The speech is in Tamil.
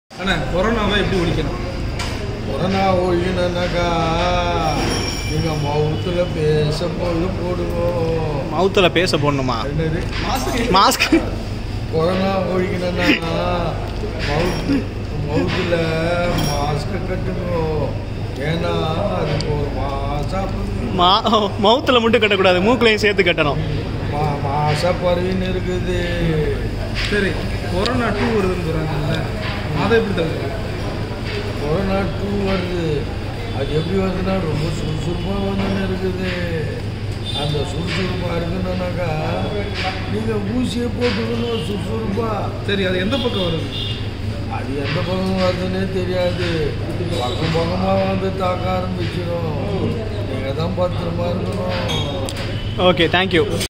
அண்ணா கொரோனாவை எப்படி ஒழிக்கணும்? கொரோனா ஒழிக்கணும்னாக்கா நீங்கள் மவுத்தில் பேசும்போது போடுவோம். மவுத்தில் பேச போடணுமா? என்னது மாஸ்க்? கொரோனா ஒழிக்கணும்னா மவுத்தில் மாஸ்க்கு கட்டுவோம். ஏன்னா அதுக்கு ஒரு மாதம் மவுத்தில் மட்டும் கட்டக்கூடாது, மூக்குலையும் சேர்த்து கட்டணும். மாச பருவின்னு இருக்குது. சரி, கொரோனா 2 வருதுன்னு சொல்கிறாங்கல்ல, அதை எப்படி தவிர்க்கலாம்? கொரோனா 2 வருது. அது எப்படி வருதுன்னா ரொம்ப சுறுசுறுப்பாக வந்துன்னு இருக்குது. அந்த சுறுசுறுப்பாக இருக்குன்னாக்கா நீங்கள் ஊசியை போட்டுக்கணும் சுறுசுறுப்பாக. சரி, அது எந்த பக்கம் வருது? அது எந்த பக்கம் வருதுன்னே தெரியாது. பக்கம் பக்கமாக வந்து தாக்க ஆரம்பிச்சிடும். நீங்கள் தான் பத்திரமா இருக்கணும். Okay, thank you.